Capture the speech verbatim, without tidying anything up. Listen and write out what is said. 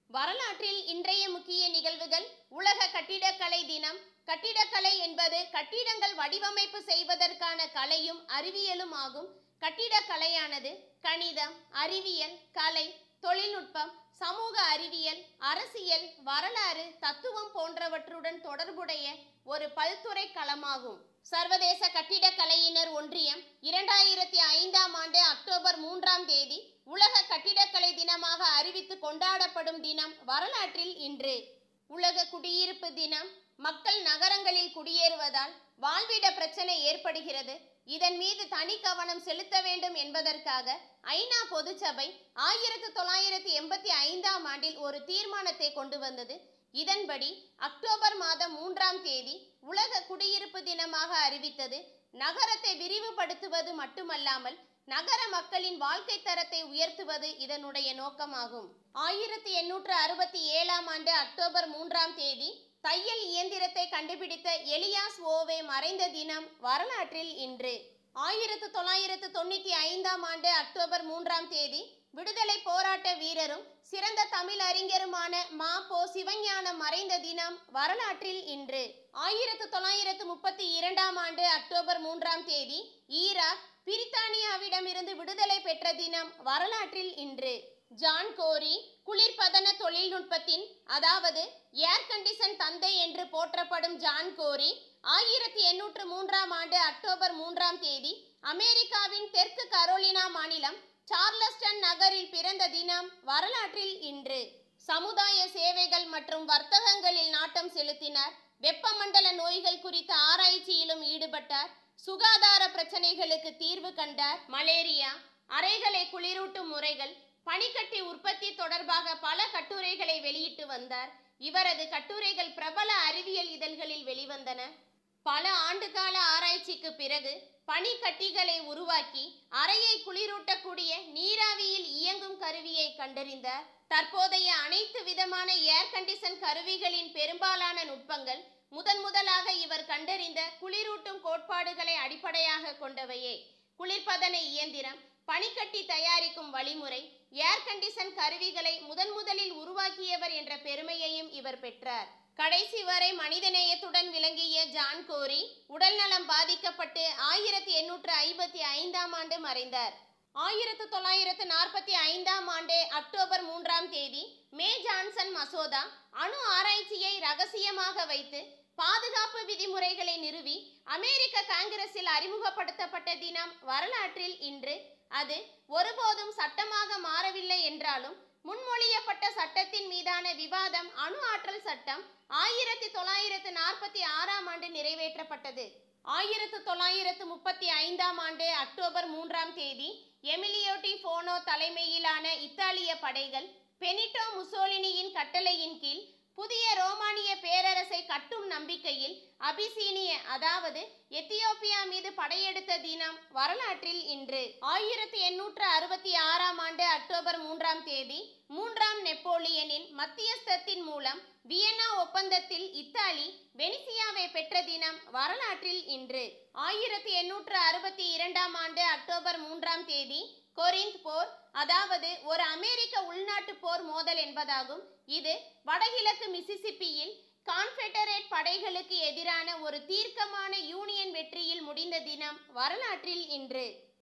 வரலாற்றில் இன்றைய முக்கிய நிகழ்வுகள். உலக கட்டிடக்கலை தினம். கட்டிடக்கலை என்பது கட்டிடங்கள் வடிவமைப்பு செய்வதற்கான கலையும் அறிவியலும் ஆகும். கட்டிடக்கலையானது கணிதம், அறிவியல், கலை, தொழில்நுட்பம், சமூக அறிவியல், அரசியல், வரலாறு, தத்துவம் போன்றவற்றுடன் தொடர்புடைய ஒரு பல்துறை களமாகும். சர்வதேச கட்டிடக்கலையினர் ஒன்றியம் இரண்டாயிரத்தி ஐந்தாம் ஆண்டு அக்டோபர் மூன்றாம் தேதி உலக கட்டிடக்கலை தினமாக அறிவித்து கொண்டாடப்படும் தினம் வரலாற்றில் இன்று. உலக குடியிருப்பு தினம். மக்கள் நகரங்களில் குடியேறுவதால் வாழ்விட பிரச்சனை ஏற்படுகிறது. இதன் மீது தனி கவனம் செலுத்த வேண்டும் என்பதற்காக ஐநா பொதுச்சபை ஆயிரத்தி தொள்ளாயிரத்தி எண்பத்தி ஐந்தாம் ஆண்டில் ஒரு தீர்மானத்தை கொண்டு வந்தது. இதன்படி அக்டோபர் மாதம் மூன்றாம் தேதி உலக குடியிருப்பு தினமாக அறிவித்தது. நகரத்தை விரிவுபடுத்துவது மட்டுமல்லாமல் நகர மக்களின் வாழ்க்கை தரத்தை உயர்த்துவது இதனுடைய நோக்கமாகும். ஆயிரத்தி எண்ணூற்று அறுபத்தி ஏழாம் ஆண்டு அக்டோபர் மூன்றாம் தேதி தையல் இயந்திரத்தை கண்டுபிடித்த எலியாஸ் ஓவே மறைந்த தினம் வரலாற்றில் இன்று. ஆயிரத்தி தொள்ளாயிரத்து தொண்ணூற்றி ஐந்தாம் ஆண்டு அக்டோபர் மூன்றாம் தேதி விடுதலை போராட்ட வீரரும் சிறந்த தமிழ் அறிஞருமான மா பொ சிவஞானம் மறைந்த தினம் வரலாற்றில் இன்று. ஆயிரத்தி தொள்ளாயிரத்து முப்பத்தி இரண்டாம் ஆண்டு அக்டோபர் மூன்றாம் தேதி ஈராக் பிரித்தானியாவிடமிருந்து விடுதலை பெற்ற தினம் வரலாற்றில் இன்று. ஜான் கோரி குளிர்பதன தொழில்நுட்பத்தின் அதாவது ஏர் கண்டிஷன் தந்தை என்று போற்றப்படும் ஜான் கோரி ஆயிரத்தி எண்ணூற்று மூன்றாம் ஆண்டு அக்டோபர் மூன்றாம் தேதி அமெரிக்காவின் தெற்கு கரோலினா மாநிலம் சார்லஸ்டன் நகரில் பிறந்த தினம் வரலாற்றில் இன்று. சமுதாய சேவைகள் மற்றும் வர்த்தகங்களில் நாட்டம் செலுத்தினார். வெப்பமண்டல நோய்கள் குறித்த ஆராய்ச்சியிலும் ஈடுபட்டார். சுகாதார பிரச்சனைகளுக்கு தீர்வு கண்டார். மலேரியா, அறைகளை குளிரூட்டும் முறைகள், பனிக்கட்டி உற்பத்தி தொடர்பாக பல கட்டுரைகளை வெளியிட்டு வந்தார். இவரது கட்டுரைகள் பிரபல அறிவியல் இதழ்களில் வெளிவந்தன. பல ஆண்டுகால ஆராய்ச்சிக்கு பிறகு பனிக்கட்டிகளை உருவாக்கி அறையை குளிரூட்டக்கூடிய நீராவியில் இயங்கும் கருவியை கண்டறிந்தார். தற்போதைய அனைத்து விதமான ஏர் கண்டிஷன் கருவிகளின் பெரும்பாலான நுட்பங்கள் முதன் முதலாக இவர் கண்டறிந்த குளிரூட்டும் கோட்பாடுகளை அடிப்படையாக கொண்டவையே. குளிர்பதன இயந்திரம், பனிக்கட்டி தயாரிக்கும் வழிமுறை, ஏர் கண்டிஷன் கருவிகளை முதன் முதலில் உருவாக்கியவர் என்ற பெருமையையும் இவர் பெற்றார். கடைசி வரை மனிதநேயத்துடன் விளங்கிய ஜான் கோரி உடல் நலம் பாதிக்கப்பட்டு ஆயிரத்தி எண்ணூற்று ஐம்பத்தி ஐந்தாம் ஆண்டு மறைந்தார். ஆயிரத்தி தொள்ளாயிரத்து நாற்பத்தி ஐந்தாம் ஆண்டு அக்டோபர் மூன்றாம் தேதி மே ஜான்சன் மசோதா அணு ஆராய்ச்சியை ரகசியமாக வைத்து பாதுகாப்பு விதிமுறைகளை நிறுவி அமெரிக்க காங்கிரஸில் அறிமுகப்படுத்தப்பட்ட தினம் வரலாற்றில் இன்று. அது ஒருபோதும் சட்டமாக மாறவில்லை என்றாலும் முன்மொழியப்பட்ட சட்டத்தின் மீதான விவாதம் அணு ஆற்றல் சட்டம் ஆயிரத்தி தொள்ளாயிரத்து நாற்பத்தி ஆறாம் ஆண்டு நிறைவேற்றப்பட்டது. ஆயிரத்தி தொள்ளாயிரத்து முப்பத்தி ஐந்தாம் ஆண்டு அக்டோபர் மூன்றாம் தேதி எமிலியோ டி போனோ தலைமையிலான இத்தாலிய படைகள் பெனிட்டோ முசோலினியின் கட்டளையின் கீழ் புதிய ரோமானிய பேரரசை கட்டும் நம்பிக்கையில் அபிசீனிய அதாவது எத்தியோப்பியா மீது படையெடுத்த தினம் வரலாற்றில் இன்று. ஆயிரத்தி எண்ணூற்று அறுபத்தி ஆறாம் ஆண்டு அக்டோபர் மூன்றாம் தேதி மூன்றாம் நெப்போலியனின் மத்தியஸ்தத்தின் மூலம் வியன்னா ஒப்பந்தத்தில் இத்தாலி வெனிசியாவை பெற்ற தினம் வரலாற்றில் இன்று. ஆயிரத்தி எண்ணூற்று அறுபத்தி இரண்டாம் ஆண்டு அக்டோபர் மூன்றாம் தேதி கொரிந்த் போர் அதாவது ஒரு அமெரிக்க உள்நாட்டு போர் மோதல் என்பதாகும். இது வடகிழக்கு மிசிசிப்பியில் கான்ஃபெடரேட் படைகளுக்கு எதிரான ஒரு தீர்க்கமான யூனியன் வெற்றியில் முடிந்த தினம் வரலாற்றில் இன்று.